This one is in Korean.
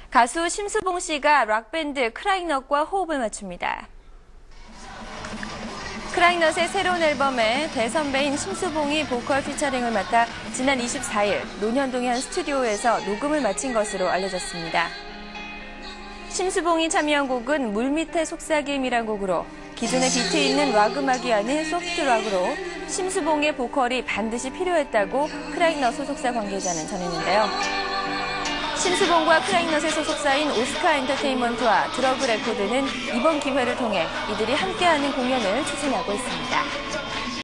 가수 심수봉 씨가 락밴드 크라잉넛과 호흡을 맞춥니다. 크라잉넛의 새로운 앨범에 대선배인 심수봉이 보컬 피처링을 맡아 지난 24일 논현동의 한 스튜디오에서 녹음을 마친 것으로 알려졌습니다. 심수봉이 참여한 곡은 물밑의 속삭임이란 곡으로 기존의 비트 있는 락 음악이 아닌 소프트 락으로 심수봉의 보컬이 반드시 필요했다고 크라잉넛 소속사 관계자는 전했는데요. 심수봉과 크라잉넛의 소속사인 오스카 엔터테인먼트와 드러그 레코드는 이번 기회를 통해 이들이 함께하는 공연을 추진하고 있습니다.